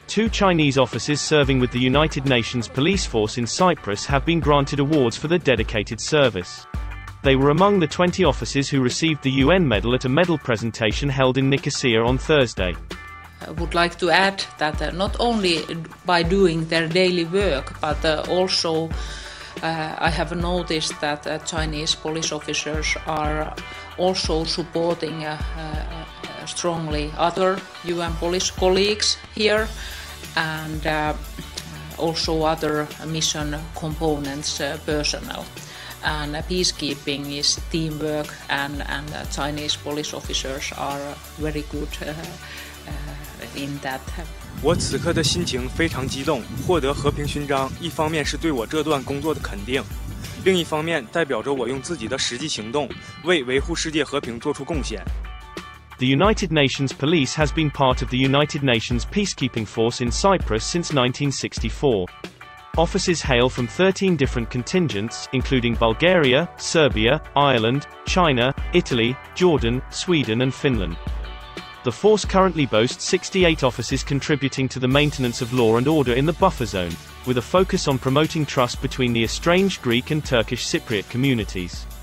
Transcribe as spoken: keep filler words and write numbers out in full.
Two Chinese officers serving with the United Nations police force in Cyprus have been granted awards for their dedicated service. They were among the twenty officers who received the U N medal at a medal presentation held in Nicosia on Thursday. I would like to add that uh, not only by doing their daily work, but uh, also uh, I have noticed that uh, Chinese police officers are also supporting uh, uh, strongly other U N police colleagues here, and uh, also other mission components uh, personnel. And uh, peacekeeping is teamwork, and, and uh, Chinese police officers are very good uh, uh, in that. 我此刻的心情非常激动，获得和平勋章，一方面是对我这段工作的肯定，另一方面代表着我用自己的实际行动为维护世界和平做出贡献。 The United Nations Police has been part of the United Nations peacekeeping force in Cyprus since nineteen sixty-four. Officers hail from thirteen different contingents, including Bulgaria, Serbia, Ireland, China, Italy, Jordan, Sweden and Finland. The force currently boasts sixty-eight officers contributing to the maintenance of law and order in the buffer zone, with a focus on promoting trust between the estranged Greek and Turkish Cypriot communities.